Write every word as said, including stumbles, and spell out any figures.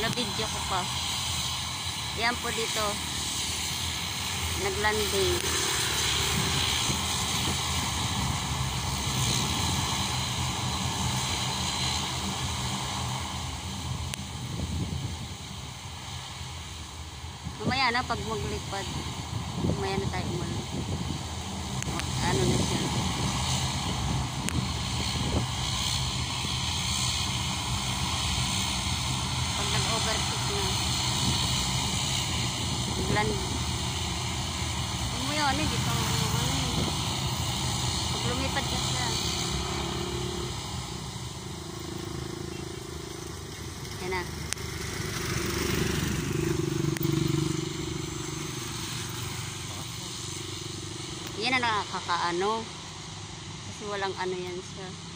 Na-video ko pa. Yan po dito. Naglanding. Mamaya na pag maglipad. Mamaya na tayo umalis. Ano na siya. Pag nag-overtake na. Nagland. Mamaya ano, dito ang ano eh. Pag lumipad ka siya. Yan na. Yan na nakakaano. Kasi walang ano yan siya.